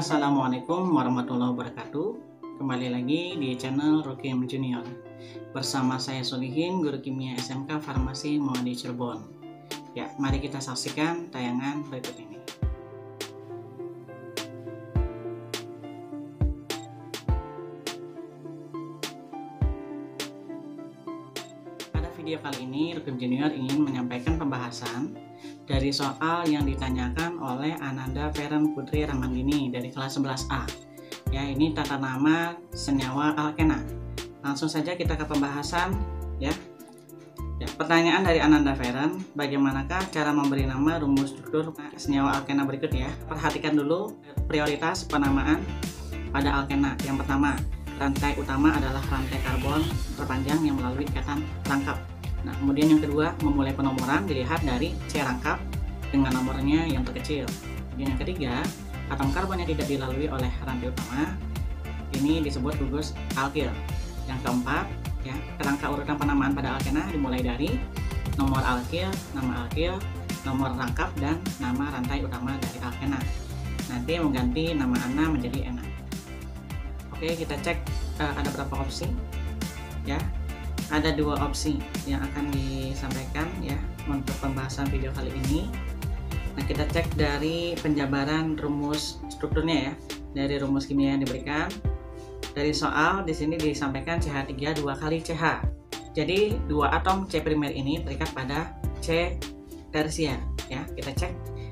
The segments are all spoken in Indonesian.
Assalamualaikum warahmatullahi wabarakatuh. Kembali lagi di channel Rukim Junior. Bersama saya Solihin, guru kimia SMK Farmasi Muadi Cirebon. Ya, mari kita saksikan tayangan berikut ini. Pada video kali ini, Rukim Junior ingin menyampaikan pembahasan dari soal yang ditanyakan oleh Ananda Feren Putri Ramandini dari kelas 11A. Ya, ini tata nama senyawa alkena. Langsung saja kita ke pembahasan ya. Pertanyaan dari Ananda Feren, bagaimanakah cara memberi nama rumus struktur senyawa alkena berikut ya? Perhatikan dulu prioritas penamaan pada alkena. Yang pertama, rantai utama adalah rantai karbon terpanjang yang melalui ikatan rangkap. Nah, kemudian yang kedua, memulai penomoran dilihat dari C rangkap dengan nomornya yang terkecil. Dan yang ketiga, atom karbon yang tidak dilalui oleh rantai utama ini disebut gugus alkil. Yang keempat, ya, kerangka urutan penamaan pada alkena dimulai dari nomor alkil, nama alkil, nomor rangkap, dan nama rantai utama dari alkena. Nanti mengganti nama ana menjadi ena. Oke, kita cek ada berapa opsi ya. Ada dua opsi yang akan disampaikan ya untuk pembahasan video kali ini. Nah, kita cek dari penjabaran rumus strukturnya ya, dari rumus kimia yang diberikan. Dari soal di sini disampaikan CH3 2 kali CH. Jadi dua atom C primer ini terikat pada C tersier ya. Kita cek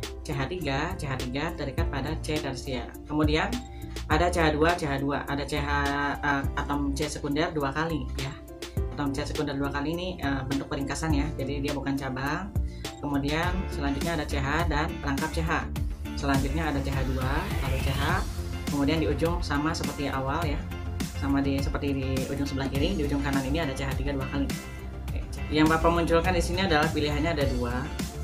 CH3 terikat pada C tersier. Kemudian ada CH2, ada CH atom C sekunder 2 kali ya. Atom C sekunder 2 kali ini bentuk peringkasan ya, jadi dia bukan cabang. Kemudian selanjutnya ada CH dan rangkap CH. Selanjutnya ada CH2 lalu CH. Kemudian di ujung sama seperti awal ya, seperti di ujung sebelah kiri. Di ujung kanan ini ada CH3 2 kali. Oke. Yang Bapak munculkan di sini adalah pilihannya ada dua.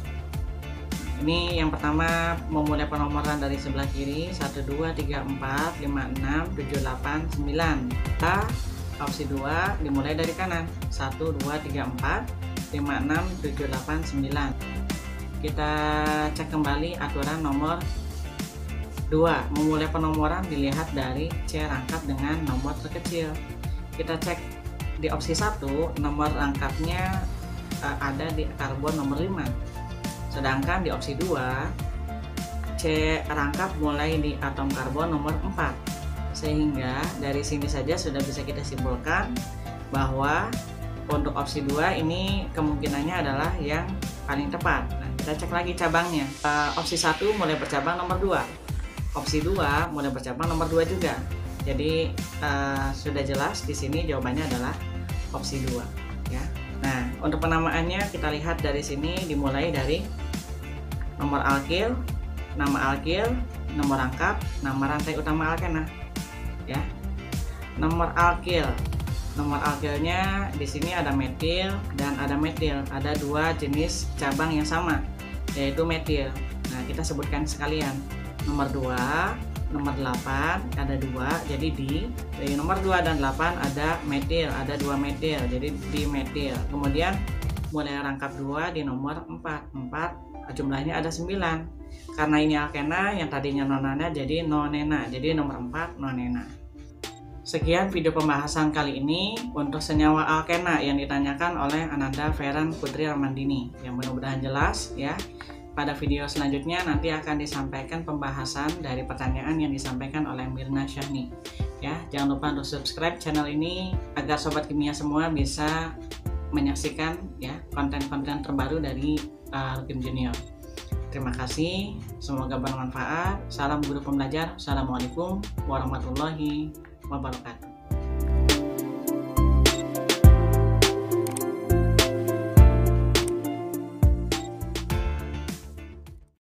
Ini yang pertama memulai penomoran dari sebelah kiri 1 2 3 4 5 6 7 8 9. Kita opsi 2 dimulai dari kanan 1 2 3 4 5 6 7 8 9. Kita cek kembali aturan nomor 2, memulai penomoran dilihat dari C rangkap dengan nomor terkecil. Kita cek di opsi 1, nomor rangkapnya ada di karbon nomor 5. Sedangkan di opsi 2, C rangkap mulai di atom karbon nomor 4. Sehingga dari sini saja sudah bisa kita simpulkan bahwa untuk opsi 2 ini kemungkinannya adalah yang paling tepat. Nah, kita cek lagi cabangnya. Opsi 1 mulai bercabang nomor 2. Opsi 2 mulai bercabang nomor 2 juga. Jadi sudah jelas di sini jawabannya adalah opsi 2 ya. Nah, untuk penamaannya kita lihat dari sini dimulai dari nomor alkil, nama alkil, nomor rangkap, nama rantai utama alkena. Ya, nomor alkilnya di sini ada metil dan ada metil. Ada dua jenis cabang yang sama, yaitu metil. Nah, kita sebutkan sekalian. Nomor 2, nomor 8 ada 2. Jadi dari nomor 2 dan 8 ada metil, ada 2 metil. Jadi di metil. Kemudian mulai rangkap 2 di nomor 4. Jumlahnya ada 9. Karena ini alkena, yang tadinya nonana jadi nonena. Jadi nomor 4 nonena. Sekian video pembahasan kali ini untuk senyawa alkena yang ditanyakan oleh Ananda Feren Putri Ramandini. Yang mudah-mudahan jelas ya. Pada video selanjutnya nanti akan disampaikan pembahasan dari pertanyaan yang disampaikan oleh Mirna Syahni. Ya, jangan lupa untuk subscribe channel ini agar sobat kimia semua bisa menyaksikan ya konten-konten terbaru dari Rukim Junior. Terima kasih, semoga bermanfaat. Salam guru pembelajar. Assalamualaikum warahmatullahi wabarakatuh.